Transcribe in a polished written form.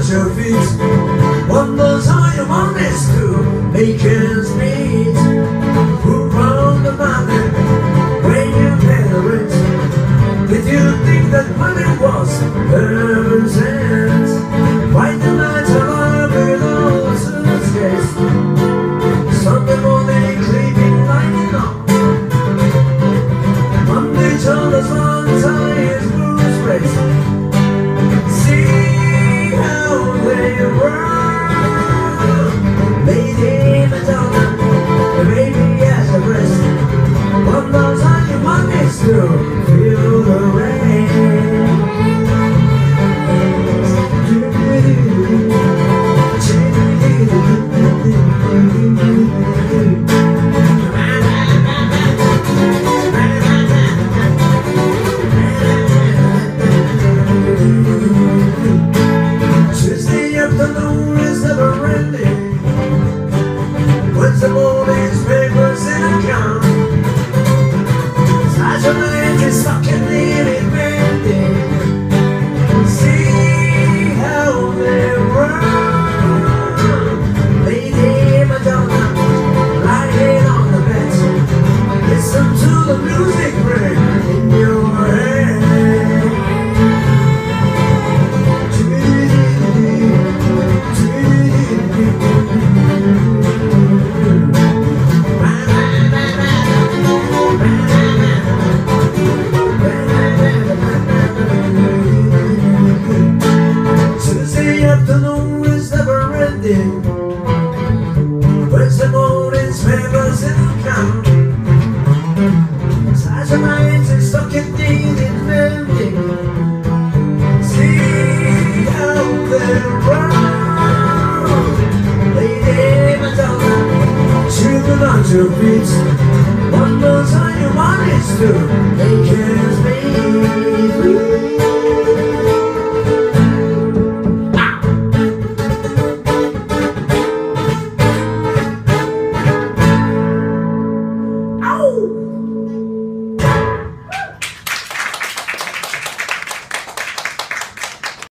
your feet. Wonders how you manage to make ends meet. Who round the mountain when you pay the rent? Did you think that money was heaven's hands? Why the nights alive with all the suitcase? Sunday morning creeping lightning on. Monday told us one tie his blues face. See how they run. Lady Madonna, the baby has a breast. One knows how you want is to feel the rain. Tuesday afternoon is never ending. Wednesday morning's papers in a gun. Saturday is stuck in the mending. See how they run. Lady Madonna lying on the bed. Listen to the music ring in your head. Tuesday afternoon is never ending. Wednesday morning's papers in the count. Saturday night is stuck in needing mending. See how they run. Lady Madonna, children on your feet. One knows how you manage to make it.